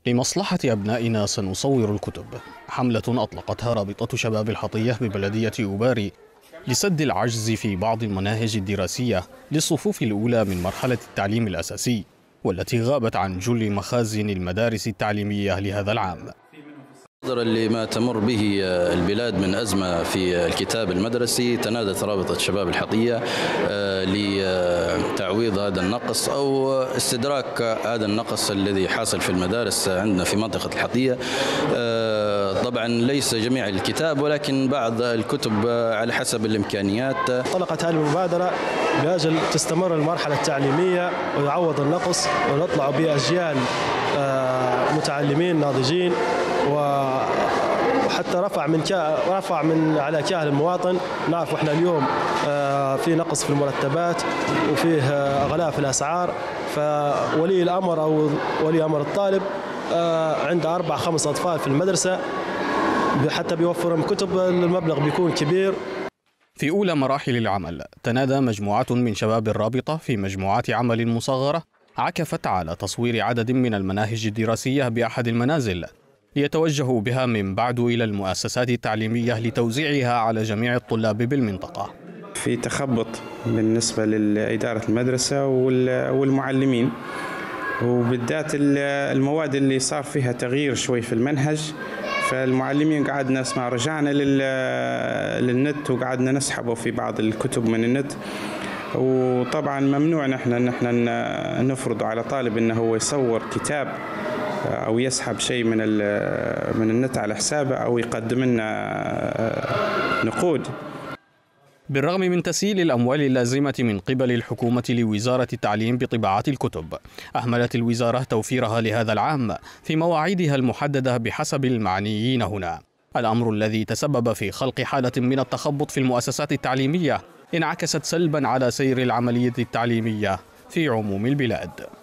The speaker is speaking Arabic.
لمصلحة أبنائنا سنصور الكتب، حملة أطلقتها رابطة شباب الحطية ببلدية أوباري لسد العجز في بعض المناهج الدراسية للصفوف الأولى من مرحلة التعليم الأساسي، والتي غابت عن جل مخازن المدارس التعليمية لهذا العام. نظرا لما تمر به البلاد من أزمة في الكتاب المدرسي، تنادت رابطة شباب الحطية لتعويض هذا النقص أو استدراك هذا النقص الذي حاصل في المدارس عندنا في منطقة الحطية. طبعا ليس جميع الكتاب ولكن بعض الكتب على حسب الإمكانيات. طلقت هذه المبادرة لأجل تستمر المرحلة التعليمية ويعوض النقص ونطلع بأجيال متعلمين ناضجين، وحتى رفع من على كاهل المواطن. نعرف احنا اليوم في نقص في المرتبات وفيه غلاء في الأسعار، فولي الأمر أو ولي أمر الطالب عنده 4-5 أطفال في المدرسة، حتى بيوفرهم كتب المبلغ بيكون كبير. في أولى مراحل العمل تنادى مجموعة من شباب الرابطة في مجموعات عمل مصغرة عكفت على تصوير عدد من المناهج الدراسية بأحد المنازل ليتوجهوا بها من بعد إلى المؤسسات التعليمية لتوزيعها على جميع الطلاب بالمنطقة. في تخبط بالنسبة لإدارة المدرسة والمعلمين، وبالذات المواد اللي صار فيها تغيير شوي في المنهج، فالمعلمين قعدنا نسمع، رجعنا للنت وقعدنا نسحبه في بعض الكتب من النت. وطبعا ممنوع نحن نفرض على طالب انه هو يصور كتاب او يسحب شيء من النت على حسابه او يقدم لنا نقود. بالرغم من تسييل الأموال اللازمة من قبل الحكومة لوزارة التعليم بطباعة الكتب، أهملت الوزارة توفيرها لهذا العام في مواعيدها المحددة بحسب المعنيين هنا، الأمر الذي تسبب في خلق حالة من التخبط في المؤسسات التعليمية انعكست سلبا على سير العملية التعليمية في عموم البلاد.